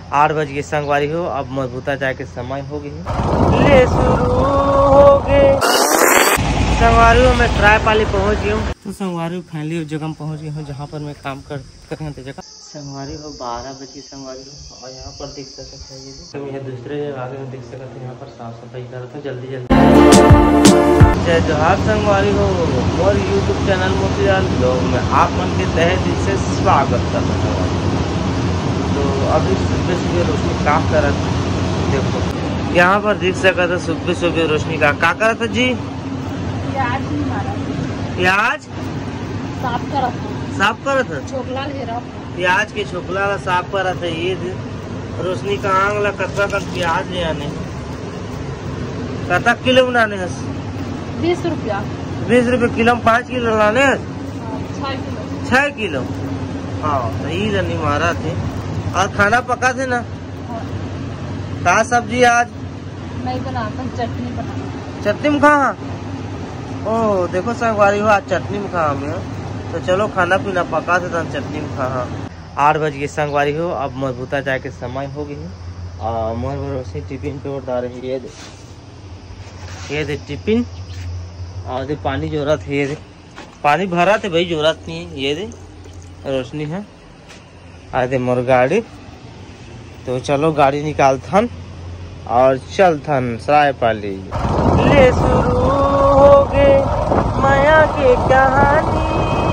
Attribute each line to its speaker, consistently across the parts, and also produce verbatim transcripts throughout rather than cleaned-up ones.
Speaker 1: आठ बज के संगवारी हो, अब मजबूता जाए के समय हो गई ले शुरू हो गए। संगवारी हो मैं ट्राईपाली पहुंच गई हूँ। तो संगवारी फाइनली उस जगह में पहुंच गई हूँ जहाँ पर मैं काम कर कर जगह संगवारी हो बारह बजे संगवारी हो। और यहाँ पर दिख सकता है ये तो यह दूसरे जगह आगे में दिख सकता है। यहाँ पर साफ सफाई कर रहा था जल्दी जल्दी। जय जोहार संगवारी हो और यूट्यूब चैनल मोतीलाल ब्लॉग में आप मन के तहे दिल से स्वागत करता हूँ। तो अभी सुबह सुबह रोशनी का कर रहा था, देखो यहाँ पर दिख सका था सुबह सुबह रोशनी का का कर रहा था जी।
Speaker 2: प्याज
Speaker 1: प्याज
Speaker 2: साफ कर रहा था,
Speaker 1: साफ कर रहा था
Speaker 2: छोकला ले रहा
Speaker 1: प्याज के छोकला ला साफ कर रहा था। ये रोशनी का आंग ला कतका का प्याज ले आने कतक किलो बनाने हस
Speaker 2: बीस रुपया
Speaker 1: बीस रुपए किलो में पाँच किलो लाने हस
Speaker 2: छह किलो
Speaker 1: छह किलो। हाँ तो ये नहीं मारा थे। और खाना पका थे ना का सब्जी आज
Speaker 2: नहीं बनाता, चटनी बना
Speaker 1: चटनी में खा। ओ देखो संगवारी हो आज चटनी में खा हमें। तो चलो खाना पीना पका थे तो चटनी में खा। आठ बज के संगवारी हो, अब मजबूता जाए के समय हो गई है। और मोर रोशनी टिफिन पे उठा रही है। ये दे ये दे टिफिन और दे पानी जरूरत है। ये दे पानी भरा थे भाई जरूरत नहीं है। ये दे रोशनी है आ दे मोर गाड़ी। तो चलो गाड़ी निकाल थन और चल थन सरायपाली ले शुरू हो गए माया के कहानी।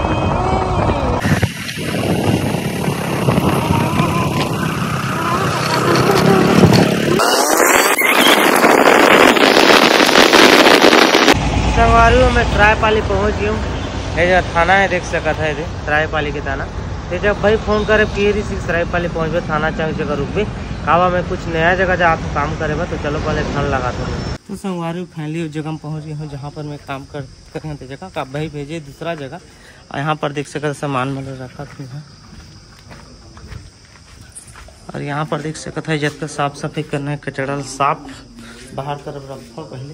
Speaker 1: संगवारी हो मैं ट्राईपाली पहुंच गई हूँ। ये थाना है देख सका था ये ट्राईपाली के थाना। तो जब भाई फोन करे कि ट्राईपाली पहुँच गए थाना चाहे जगह रुक भी कावा मैं कुछ नया जगह जा आप काम करे तो चलो पहले थान लगा दूँ। तो संगवारी फाइनली उस जगह में पहुँच गई हूँ जहाँ पर मैं काम कर कर जगह का भाई भेजे दूसरा जगह। और यहाँ पर देख सका सामान मतलब रखा था यहाँ। और यहाँ पर देख सकता है जब तक साफ सफाई करना है कचड़ा साफ बाहर तरफ रखो पहले।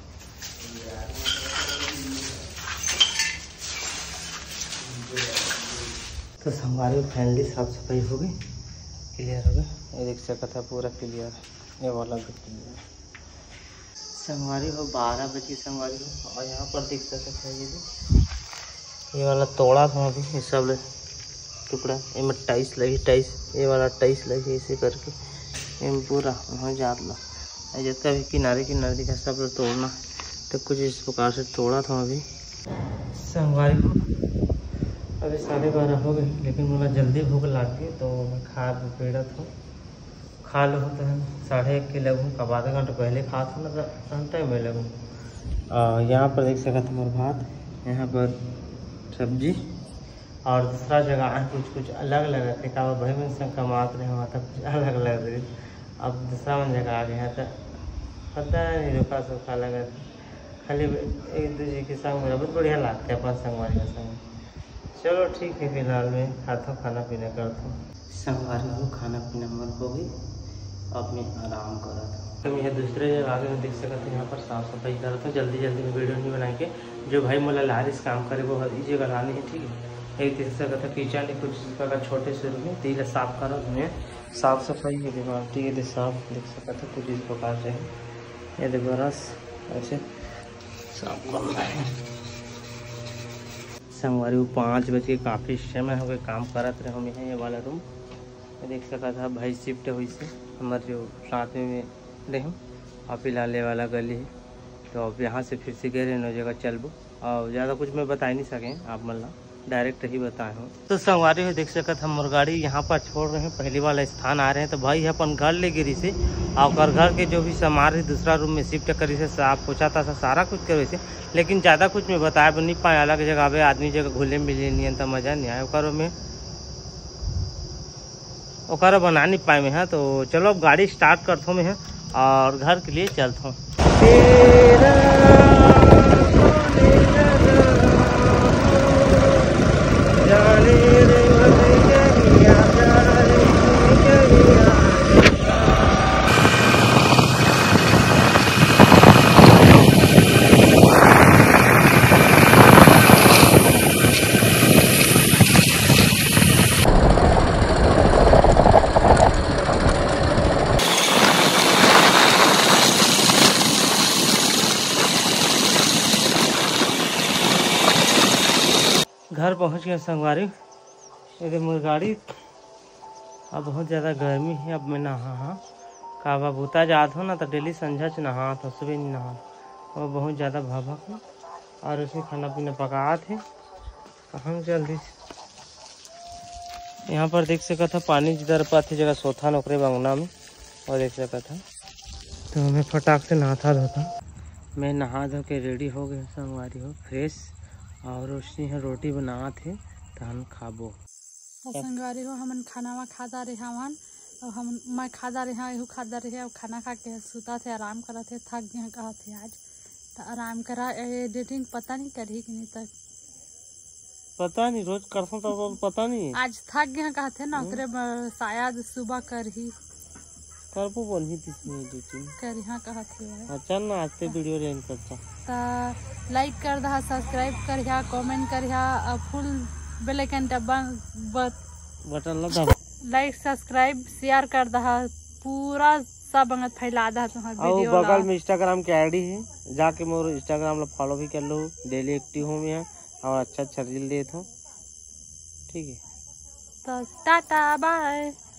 Speaker 1: तो संगवारी फाइनली साफ सफाई हो गई, क्लियर हो गई। ये देख सकता था पूरा क्लियर, ये वाला भी क्लियर। संगवारी हो बारह बजे संगवारी हो। और यहाँ पर देख सकता है ये ये वाला तोड़ा था अभी ये सब टुकड़ा। ये में टाइस लगी टाइस ये वाला टाइस लगी ऐसे करके ये पूरा वहाँ जात ला जितना भी किनारे किनारे दिखा सब तोड़ना। तो कुछ इस प्रकार से तोड़ा था अभी संगवारी हो। अभी साढ़े बारह हो गए लेकिन मुझे जल्दी भूख लग गई तो मैं खा पेड़ा था खा लो तो साढ़े एक के लगूँ कब आधा घंटे पहले खा था ना तो टाइम में लगूँ। यहाँ पर देख सका था मेरा भात, यहाँ पर सब्जी और दूसरा जगह कुछ कुछ अलग लगा थे का भाई में संग कमाते रहे वहाँ तक कुछ अलग लग रही। अब दूसरा मन जगह आ गया था पता नहीं रुका सूखा लगा खाली एक दूसरे के संग मेरा बहुत बढ़िया लगता है अपन संगवारी का संग। चलो ठीक है फिलहाल मैं खाता हूँ खाना पीना करता हूँ। संगवारी हो खाना पीना मन हो गई अब मैं आराम कर रहा था। तो मैं दूसरे जगह आगे में देख सकता था यहाँ पर साफ सफाई कर रहा था जल्दी जल्दी में वीडियो नहीं बना के। जो भाई मोला लारिस काम करे वो इस जगह लानी है ठीक है। एक देख सकता था किचन कुछ जगह छोटे से रूम में तीन साफ करो मैं साफ सफाई है बीमार ठीक है साफ देख सकता था कुछ इस प्रकार से है। ये बरस ऐसे साफ करना है। संगवारी को पाँच बजे काफ़ी समय हो गए काम करते रहे हम यहाँ ये वाला रूम देख सका था भाई शिफ्ट हुई से हमारे जो साथ में रहे और फिलहाल ये वाला गली है। तो अब यहाँ से फिर से गए रहे नौ जगह चलबो और ज़्यादा कुछ मैं बता ही नहीं सकें आप मतलब डायरेक्ट ही बताए हूँ। तो संगवारी हो देख सकता था मोर गाड़ी यहाँ पर छोड़ रहे हैं पहली वाला स्थान आ रहे हैं। तो भाई अपन घर ले गिरी से और घर के जो भी सामान है दूसरा रूम में शिफ्ट करी से साफ पोछा था सारा कुछ करे से लेकिन ज़्यादा कुछ मैं बताया नहीं पाए। अलग जगह पे आदमी जगह घुले मिले नहीं तो मज़ा नहीं आया ओकर में ओकर बना नहीं पाए मैं। हाँ तो चलो अब गाड़ी स्टार्ट करता हूँ मैं और घर के लिए चलता हूँ। पहुंच गया संगवारी। ये मोर गाड़ी अब बहुत ज़्यादा गर्मी है। अब मैं नहा हाँ का बबूता जात हो ना तो डेली संझा च नहा तो सुबह नहीं नहा और बहुत ज़्यादा भभक है और उसमें खाना पीना पका थे। कहाँ जल्दी यहाँ पर देख सका था पानी जिधर पाती जगह सोथा नौकरे बंगना में और देख सका था। तो मैं फटाक से नहाता धोता। मैं नहा धो के रेडी हो गए संगवारी हो फ्रेश और उसने रोटी बना थे तो हम खाबो।
Speaker 2: संगवारी हो हमन खाना वा खाता रहे हवन और हम मैं खाता रहे एहू खाता रहे और खाना खा के सुता थे आराम करा थे थक गए कहा थे आज तो आराम करा। एडिटिंग पता नहीं करी कि नहीं तक
Speaker 1: पता नहीं रोज करता तो पता नहीं
Speaker 2: आज थक गए कहा थे ना उतरे शायद सुबह कर ही
Speaker 1: करबो बोलही तिसने एडिटिंग
Speaker 2: कर हाँ कहा थे।
Speaker 1: अच्छा ना आज ते वीडियो रेंज करता
Speaker 2: तो लाइक कर दहा सब्सक्राइब कर या कमेंट कर या फुल बेल आइकन दबा
Speaker 1: बटन दबा
Speaker 2: लाइक सब्सक्राइब शेयर कर दहा पूरा सब अंगत फैला दहा तुम्हारा वीडियो
Speaker 1: और बगल में इंस्टाग्राम की आईडी है जाके मोर इंस्टाग्राम ला फॉलो भी कर लो। डेली एक्टिव हूँ मैं और अच्छा अच्छा रील देता हूँ। ठीक है
Speaker 2: तो टाटा बाय।